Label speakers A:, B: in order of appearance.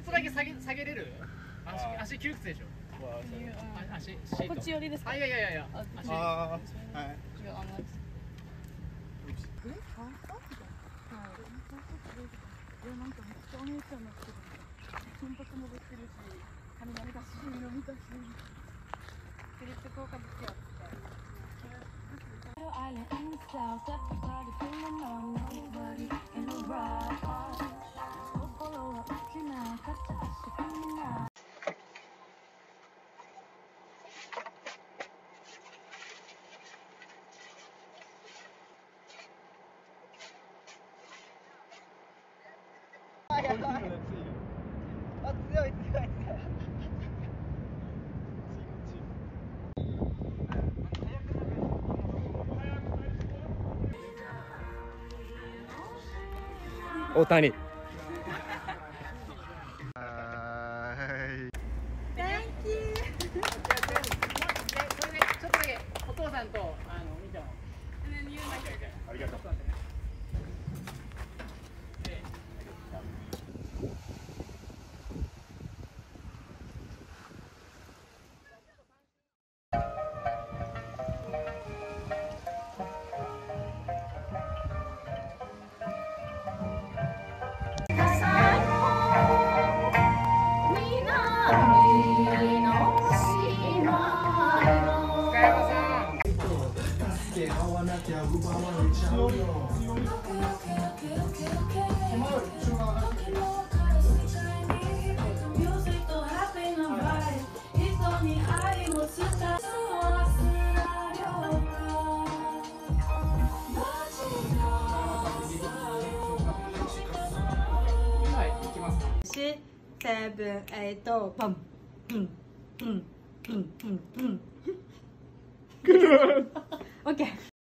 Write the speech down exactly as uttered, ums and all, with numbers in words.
A: つだけ下げ下げれる？足足窮屈でしょ。足シート。
B: こっち寄りですか？
A: あいやいやいやいや。足。
C: ああ、はい。
B: 違うあの。え？あ？あ？はい。いやなんかめっちゃお姉ちゃんのってる。金髪もできてるし、髪の毛だし、色味だし。クリップ効果ですよ。
C: あ、やばい。あ、強い強い強い。
A: 大谷。
B: Thank you。
A: それでちょっとだけお父さんとあのお兄ちゃんを。ありがとう。
B: セブン、エイト、パン、うん、うん、うん、うん、うん。オッケー。